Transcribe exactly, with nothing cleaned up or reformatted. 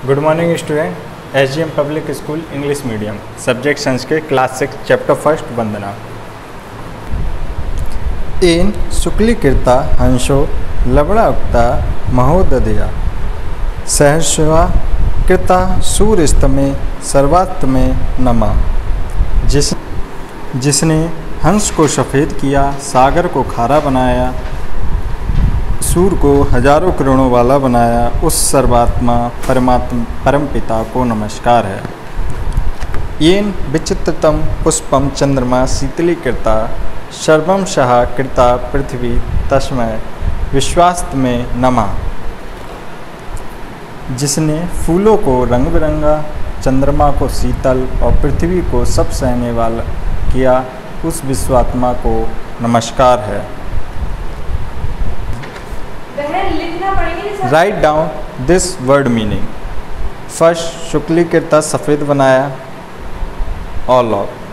Good morning student. S G M public school English medium, subject Sanskrit, class six, chapter first, Vandana. येन शुक्लीकृता हंसो लवणा उक्ता महोदया सहर्षवा कृता सूर्यस्तमे सर्वात्मे नमः। जिस जिसने हंस को सफ़ेद किया, सागर को खारा बनाया, सूर्य को हजारों किरणों वाला बनाया, उस सर्वात्मा परमात्मा परमपिता को नमस्कार है। येन विचित्रतम पुष्पम चंद्रमा शीतलीकृता सर्वम सहा कृता पृथ्वी तस्मै विश्वास्तमे नमः। जिसने फूलों को रंग बिरंगा, चंद्रमा को शीतल और पृथ्वी को सब सहने वाला किया, उस विश्वात्मा को नमस्कार है। Write down this word meaning. First, शुक्लीकृता सफ़ेद बनाया, ऑल ऑफ।